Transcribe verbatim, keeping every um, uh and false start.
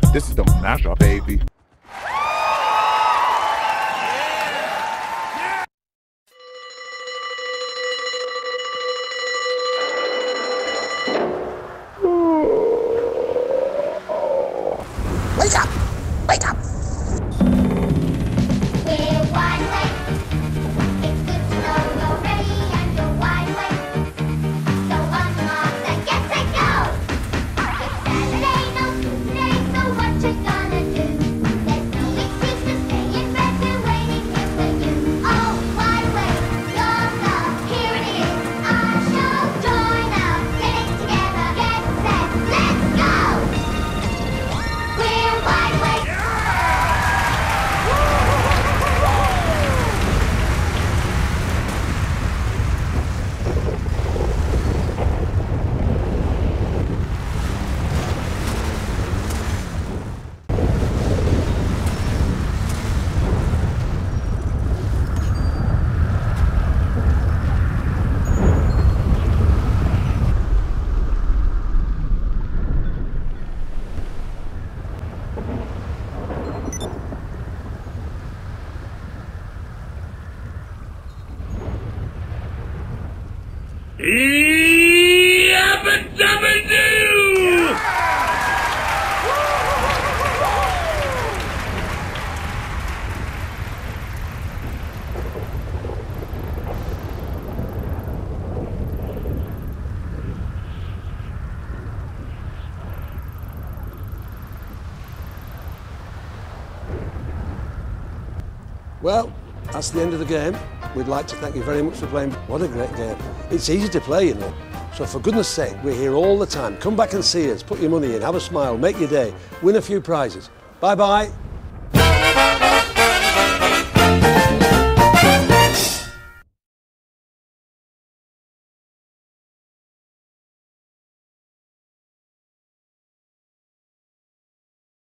This is the mashup, baby. Wake up! Wake up! We're wide awake. It's good to know you're ready and you're wide awake. So unlock and get set, go! It's Saturday, no school today, so what you gonna do? There's no excuse to stay in bed, we're waiting here for you. Oh, wide awake, your love, here it is, our show. Join us, get it together, get set, let's go! We're wide awake. Yabba-dabba-doo! Well, that's the end of the game. We'd like to thank you very much for playing. What a great game. It's easy to play, you know. So for goodness sake, we're here all the time. Come back and see us, put your money in, have a smile, make your day, win a few prizes. Bye-bye.